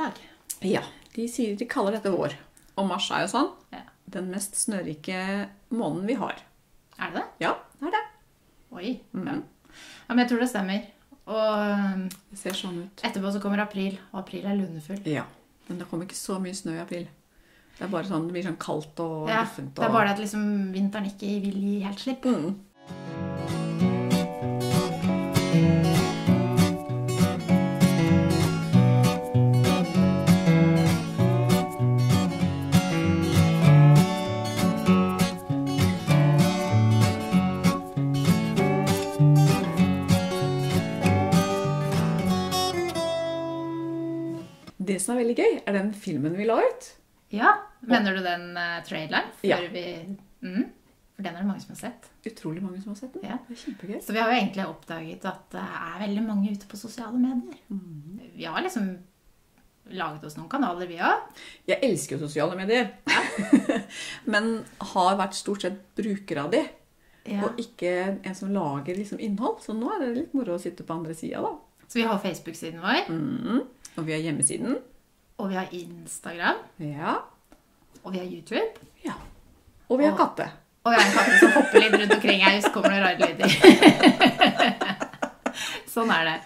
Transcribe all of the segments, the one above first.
snødag. Ja, de kaller dette vår. Og mars jo sånn. Ja. Den mest snørike måneden vi har. Er det det? Ja, det det. Oi, ja. Men jeg tror det stemmer. Og Det ser sånn ut. etterpå så kommer april, og april lunefull. Ja, men det kommer ikke så mye snø i april. Det bare sånn, det blir sånn kaldt og Ja, guffent. det bare det at liksom vinteren ikke vil gi helt slipp. Det som veldig gøy, den filmen vi la ut. Ja, mener du den traileren? Ja. For den det mange som har sett. Utrolig mange som har sett den. Ja. Det kjempegøy. Så vi har jo egentlig oppdaget at det veldig mange ute på sosiale medier. Vi har liksom laget oss noen kanaler vi har. Jeg elsker jo sosiale medier. Men har vært stort sett bruker av de. Ja. Og ikke en som lager liksom innhold. Så nå det litt moro å sitte på andre siden da. Så vi har Facebook-siden vår, Og vi har hjemmesiden. og vi har Instagram, Ja. og vi har YouTube. Ja. Og vi har katte. Og vi har en katte som hopper litt rundt omkring her, så kommer det rare lyder. Sånn det.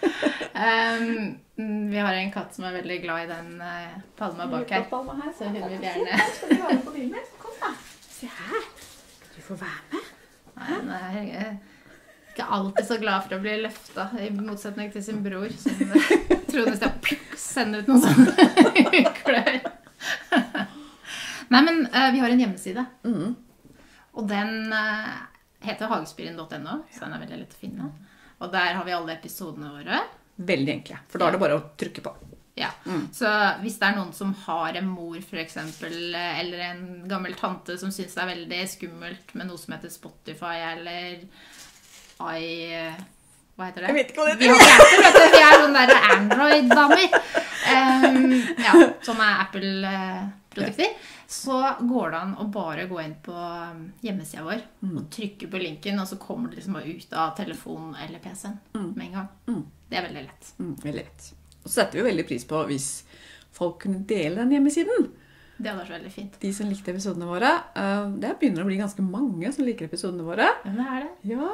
Vi har en katt som veldig glad i den palma bak her. Så hun vil gjerne... Skal du være med på filmen? Kom da. Se her. Du får være med. Nei, hun ikke alltid så glad for å bli løftet, i motsetning til sin bror, som trodde skal sende ut noen sånne klør. Nei, men vi har en hjemmeside. Og den heter hagespiren.no, så den veldig lett å finne. Og der har vi alle episodene våre. Veldig enkle, for da det bare å trykke på. Ja, så hvis det noen som har en mor for eksempel, eller en gammel tante som synes det veldig skummelt med noe som heter Spotify, eller hva heter det? Jeg vet ikke hva det Vi har ikke Apple, vet du. Vi sånne der Android-damer. Ja, som Apple-produkter. Så går det an å bare gå inn på hjemmesiden vår og trykke på linken, og så kommer det liksom bare ut av telefonen eller PC-en med en gang. Det veldig lett. Veldig lett. Og så setter vi veldig pris på hvis folk kunne dele den hjemmesiden. Det hadde vært veldig fint. De som likte episodene våre, det begynner å bli ganske mange som liker episodene våre. Ja, det det. Ja.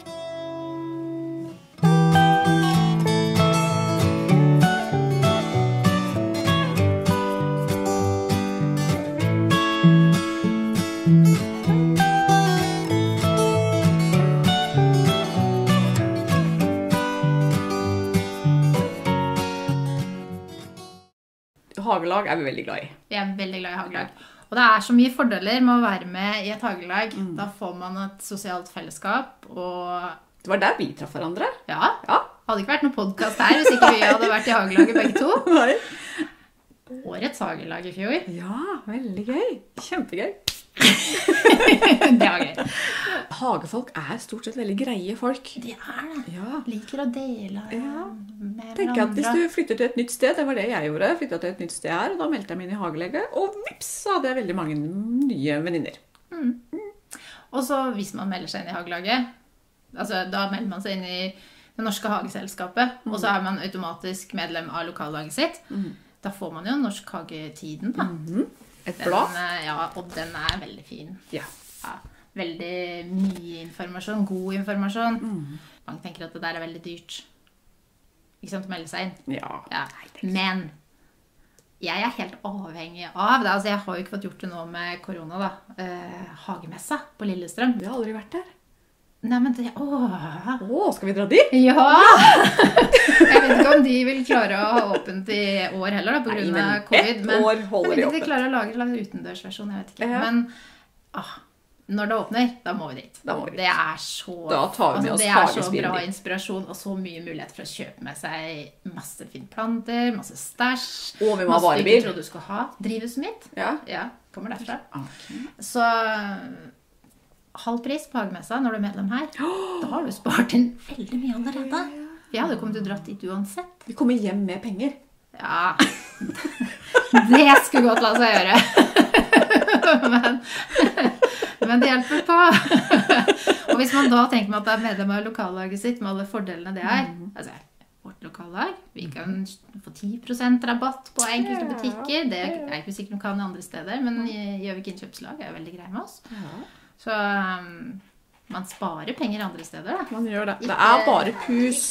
Hagelag vi veldig glad i. Vi veldig glad i hagelag. Og det så mye fordeler med å være med i et hagelag. Da får man et sosialt fellesskap, og... Det var der vi traff hverandre. Ja, Ja. hadde ikke vært noen podcast her hvis ikke vi hadde vært i hagelaget begge to. Nei. Årets hagelag i fjor. Ja, veldig gøy. Kjempegøy. Det var gøy. Hagefolk stort sett veldig greie folk. Det det. Ja. Liker å dele Ja. med Tenk at hvis hverandre. du flytter til et nytt sted, det var det jeg gjorde, flyttet til et nytt sted her, og da meldte jeg meg inn i hagelege, og vips, så hadde jeg veldig mange nye venninner. Og så hvis man melder seg inn i hagelaget, altså da melder man seg inn i det norske hageselskapet, og så man automatisk medlem av lokallaget sitt. Da får man jo Norsk Hagetiden da. Et blad. Ja, og den veldig fin. Ja. Ja, veldig mye informasjon, god informasjon. Mange tenker at det der veldig dyrt. Ikke sant, å melde seg inn. Ja. Ja. Men jeg helt avhengig av det. Altså, jeg har jo ikke fått gjort det nå med korona da. Hagemessa på Lillestrøm. Vi har aldri vært der. Nei, men det... Skal vi dra dit? Ja! Jeg vet ikke om de vil klare å ha åpent i år heller da, på grunn av covid. ett år holder de jeg vet ikke om de åpent. klarer å lage en utendørsversjon, jeg vet ikke. Ja. Men når det åpner, da må vi dit. Da må vi dit. Det så... Da tar vi med oss det så hagespiren bra dit. inspirasjon, og så mye mulighet for å kjøpe med seg masse fine planter, masse stæsj. Og vi må ha masse du varebil. ikke trodde du skulle ha. Drivhuset mitt. Ja. Ja, kommer derfra. Ok. Så halv pris på hagemessa når du medlem her. Da har du spart inn veldig mye allerede. Jeg hadde kommet til å dratt dit uansett. Vi kommer hjem med penger. Ja, det skulle godt la seg gjøre. Men det hjelper på. Og hvis man da tenker meg at det medlem av lokallaget sitt med alle fordelene det altså, vårt lokallag. Vi kan få 10% rabatt på enkelte butikker. Det er ikke sikkert de kan andre steder, men Gjøvik Innkjøpslag er veldig grei med oss. Så man sparer penger andre steder. Da. Man gjør det. Det er bare pus.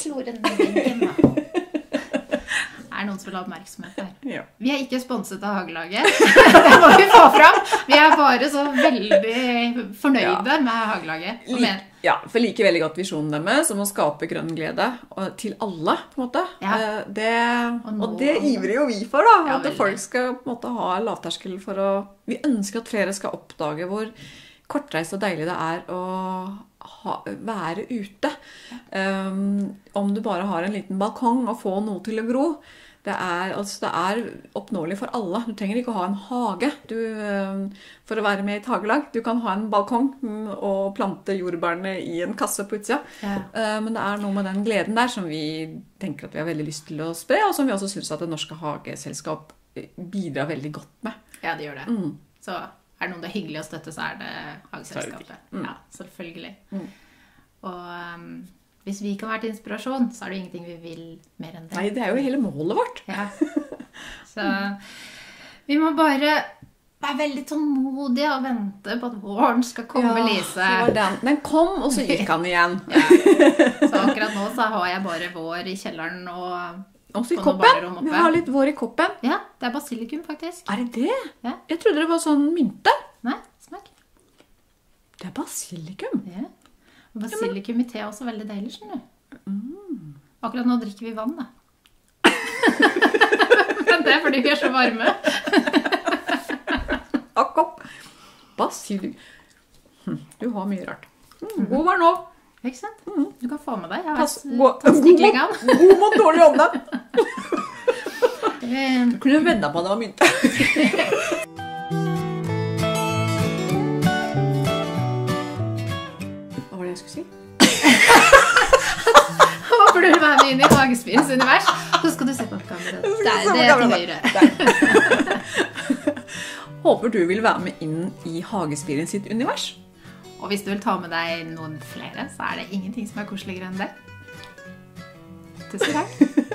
Er noen som vil ha oppmerksomhet her? Ja. Vi er ikke sponset av Hagelaget. Det må vi få fram. Vi er bare så veldig fornøyde med Hagelaget. Ja, for like veldig godt visjonen deres om å skape grønn glede til alle, på en måte. Ja. Og det ivrer jo vi for, da. Ja, at folk skal på en måte ha lavterskel for å... Vi ønsker at flere skal oppdage hvor kortreist og deilig det er å være ute. Om du bare har en liten balkong og få noe til å gro. Det er oppnåelig for alle. Du trenger ikke å ha en hage for å være med i et hagelag. Du kan ha en balkong og plante jordbærene i en kasse på utsida. Ja. Men det er noe med den gleden der som vi tenker at vi har veldig lyst til å spre, og som vi også synes at det norske hageselskap bidrar veldig godt med. Ja, det gjør det. Så er det noen det er hyggelig å støtte, så er det hageselskapet. Ja, selvfølgelig. Og hvis vi kan være til inspirasjon, så er det ingenting vi vil mer enn det. Nei, det er jo hele målet vårt. Ja. Så vi må bare være veldig tålmodige og vente på at våren skal komme, Lise. Den kom, og så gikk han igjen. Ja. Så akkurat nå så har jeg bare vår i kjelleren og også i koppen. Vi har litt vår i koppen. Ja, det er basilikum faktisk. Er det det? Ja. Jeg trodde det var sånn mynte. Nei, smak. Det er basilikum. Ja. Basilikum i te er også veldig deilig, skjønner du. Akkurat nå drikker vi vann, da. Men det er fordi vi er så varme. Akkurat. Basilikum. Du har mye rart. God var nå. Ikke sant? Du kan få med deg. Jeg har god mot dårlig ånde. Du kunne vedda på at det var mynte. Jeg skulle si. Håper du vil være med inn i Hagespirens univers. Så skal du se på kameraet. Det er til høyre. Håper du vil være med inn i Hagespirens sitt univers. Og hvis du vil ta med deg noen flere, så er det ingenting som er koseligere enn det. Tusen takk.